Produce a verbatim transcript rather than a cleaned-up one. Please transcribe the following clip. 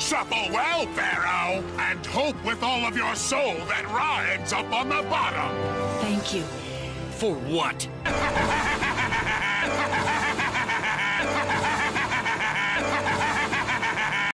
Supple well, Pharaoh, and hope with all of your soul that rhymes up on the bottom. Thank you. For what?